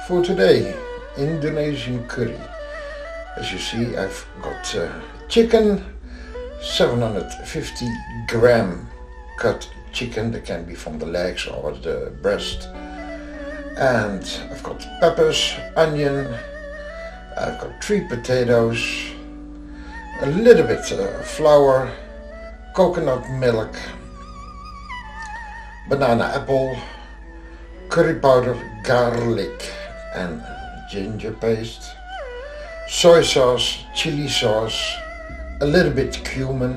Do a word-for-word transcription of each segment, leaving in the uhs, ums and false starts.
For today, Indonesian curry. As you see, I've got uh, chicken, seven hundred fifty gram cut chicken. That can be from the legs or the breast. And I've got peppers, onion, I've got three potatoes, a little bit uh, flour, coconut milk, banana apple, curry powder, garlic and ginger paste, soy sauce, chili sauce, a little bit cumin,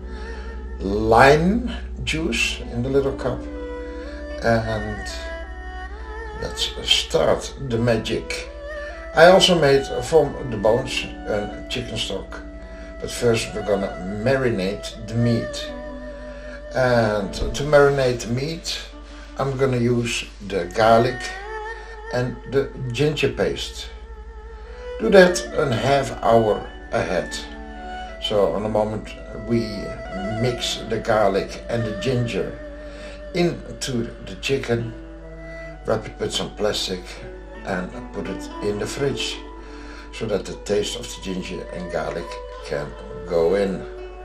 lime juice in the little cup, and let's start the magic. I also made from the bones a chicken stock, but first we're gonna marinate the meat. And to marinate the meat, I'm gonna use the garlic and the ginger paste. Do that a half hour ahead. So on the moment we mix the garlic and the ginger into the chicken, wrap it with some plastic and put it in the fridge so that the taste of the ginger and garlic can go in.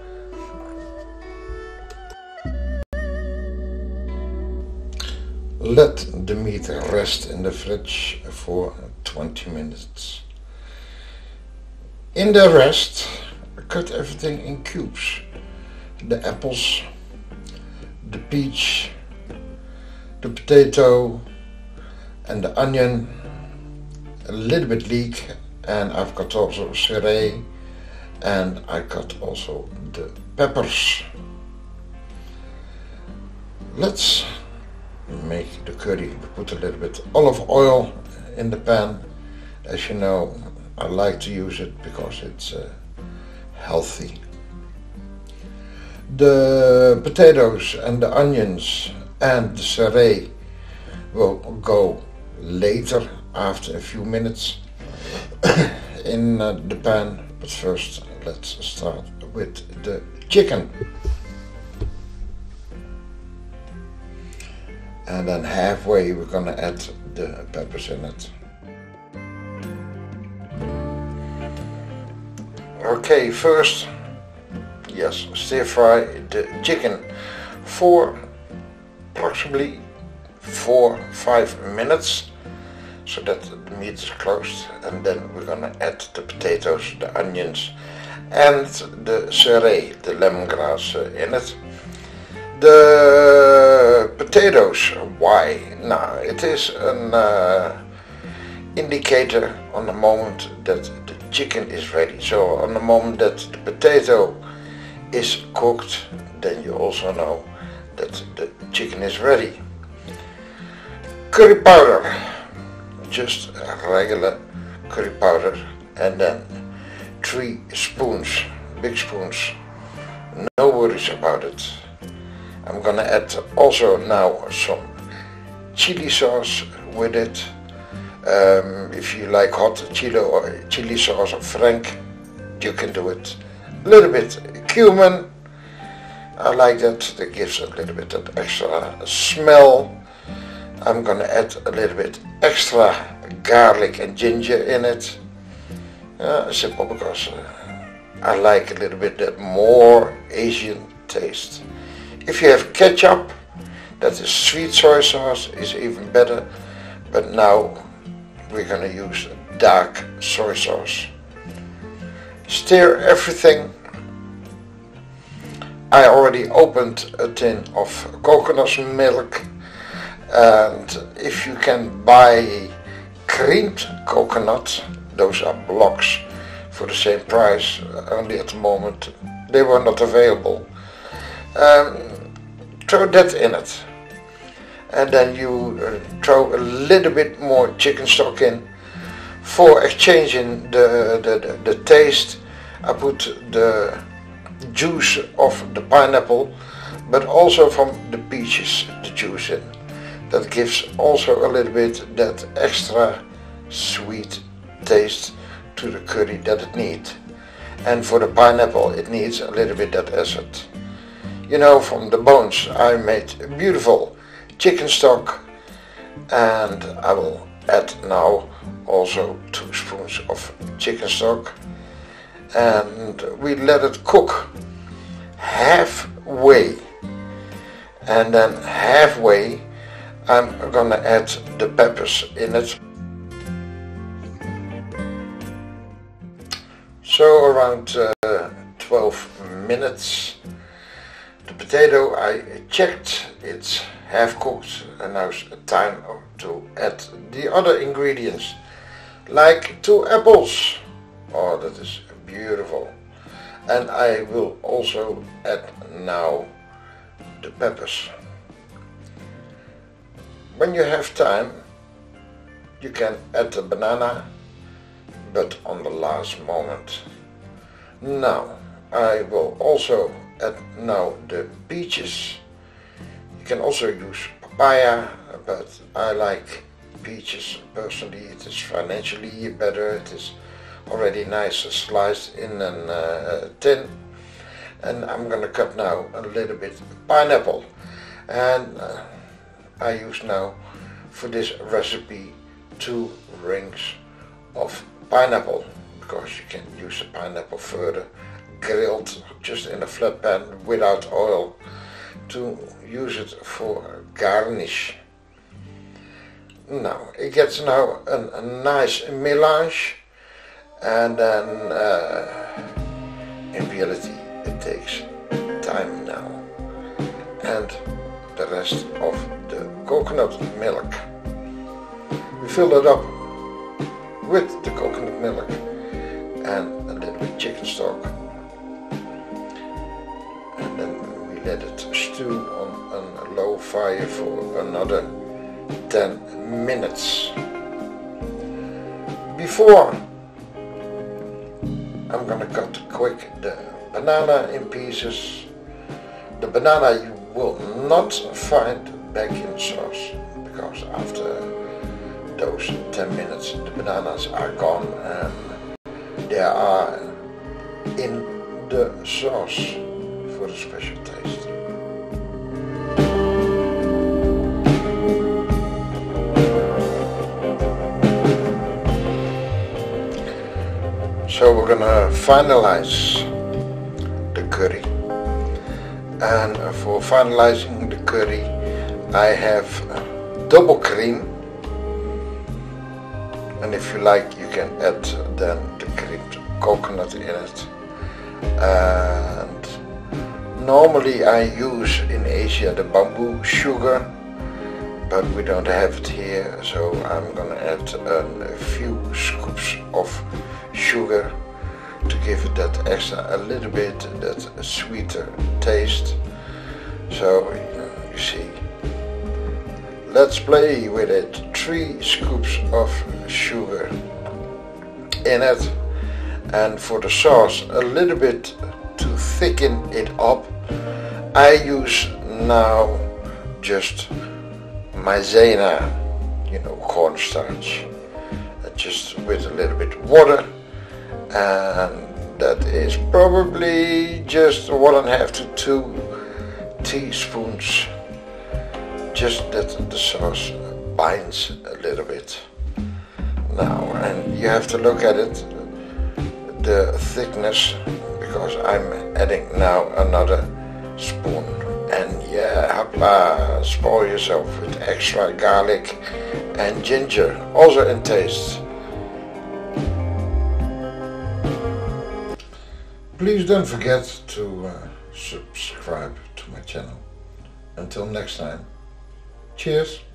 Let the meat rest in the fridge for twenty minutes. In the rest, cut everything in cubes. The apples, the peach, the potato and the onion, a little bit leek, and I've got also serai, and I cut also the peppers. Let's make the curry. We put a little bit olive oil in the pan. As you know, I like to use it because it's uh, healthy. The potatoes and the onions and the serai will go later after a few minutes in uh, the pan, but first let's start with the chicken. And then halfway we're gonna add the peppers in it. Okay, first, yes, stir fry the chicken for approximately four five minutes so that the meat is closed, and then we're gonna add the potatoes, the onions and the serai, the lemongrass uh, in it. The potatoes, why? Now it is an uh, indicator on the moment that the chicken is ready. So on the moment that the potato is cooked, then you also know that the chicken is ready. Curry powder, just a regular curry powder, and then three spoons, big spoons, no worries about it. I'm gonna add also now some chili sauce with it. Um, if you like hot chili or chili sauce or Frank, you can do it. A little bit cumin, I like that, that gives a little bit of extra smell. I'm gonna add a little bit extra garlic and ginger in it. Uh, simple, because uh, I like a little bit that more Asian taste. If you have ketchup, that is sweet soy sauce, is even better, but now we're gonna use dark soy sauce. Stir everything. I already opened a tin of coconut milk, and if you can buy creamed coconut, those are blocks for the same price, only at the moment they were not available. Um, throw that in it, and then you uh, throw a little bit more chicken stock in for exchanging the, the, the, the taste. I put the juice of the pineapple, but also from the peaches, the juice in. That gives also a little bit that extra sweet taste to the curry that it needs. And for the pineapple, it needs a little bit that acid. You know, from the bones I made a beautiful chicken stock, and I will add now also two spoons of chicken stock, and we let it cook halfway, and then halfway I'm gonna add the peppers in it. So around uh, twelve minutes. The potato, I checked, it's half cooked, and now it's time to add the other ingredients, like two apples. Oh, that is beautiful. And I will also add now the peppers. When you have time, you can add the banana, but on the last moment. Now, I will also add now the peaches. You can also use papaya, but I like peaches personally. It is financially better. It is already nice sliced in a uh, tin. And I'm gonna cut now a little bit pineapple. And uh, I use now for this recipe two rings of pineapple, because you can use the pineapple further grilled just in a flat pan without oil to use it for garnish. Now it gets now a, a nice melange, and then uh, in reality it takes time now, and the rest of the coconut milk we fill it up with the coconut milk and a little bit chicken stock. And then we let it stew on a low fire for another ten minutes. Before I'm gonna cut quick the banana in pieces. The banana you will not find back in sauce, because after those ten minutes the bananas are gone and they are in the sauce for a special taste. So we're gonna finalize the curry, and for finalizing the curry I have double cream, and if you like you can add then the creamed coconut in it. And normally I use in Asia the bamboo sugar, but we don't have it here, so I'm gonna add a few scoops of sugar to give it that extra, a little bit that sweeter taste. So you see, let's play with it. Three scoops of sugar in it, and for the sauce a little bit to thicken it up I use now just maizena, you know, cornstarch, just with a little bit of water, and that is probably just one and a half to two teaspoons, just that the sauce binds a little bit. Now, and you have to look at it, the thickness, because I'm adding now another spoon. And yeah, hopla, spoil yourself with extra garlic and ginger, also in taste. Please don't forget to uh, subscribe to my channel. Until next time, cheers.